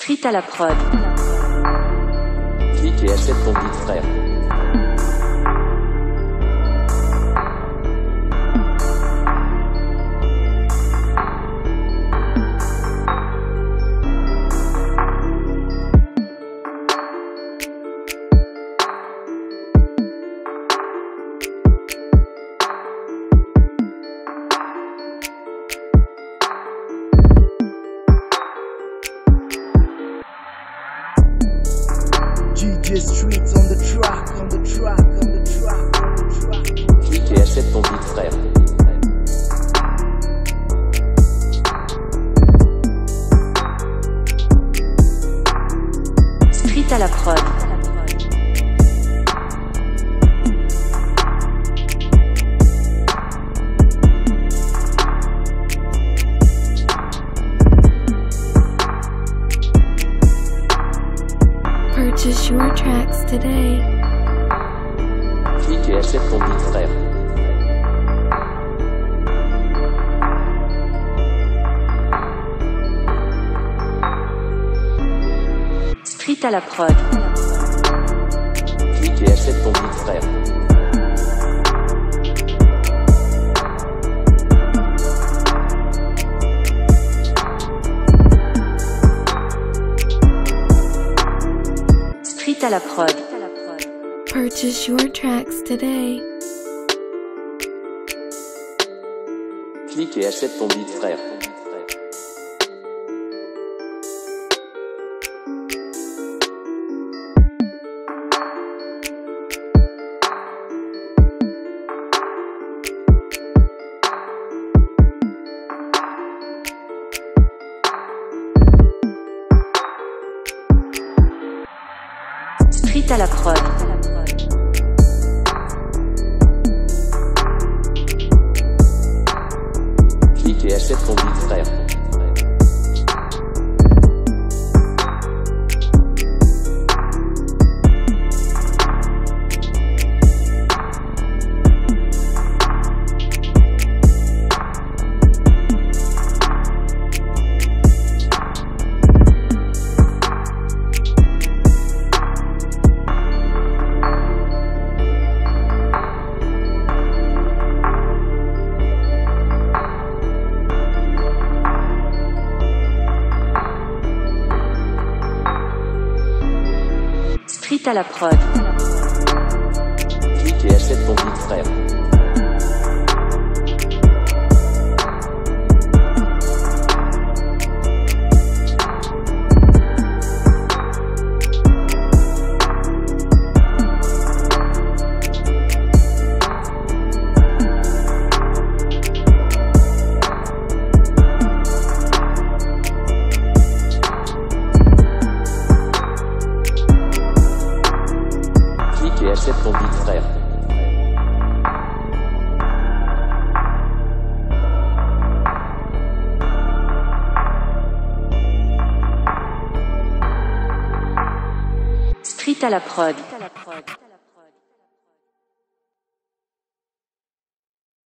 Street à la prod. Clique et achète ton beat, frère. DJ Streets on the track, on the track, on the track, on the track. Clique et achète ton beat, frère. Street à la prod. Purchase your tracks today. Clique et achète ton beat, frère. Street à la prod. Clique et achète ton beat, frère. Street à la prod. Purchase your tracks today. Clique et achète ton beat, frère. Street à la prod. Clique et achète ton beat, frère. Street à la prod. Clique et achète ton beat, frère. Clique et achète ton beat, frère. Street à la prod.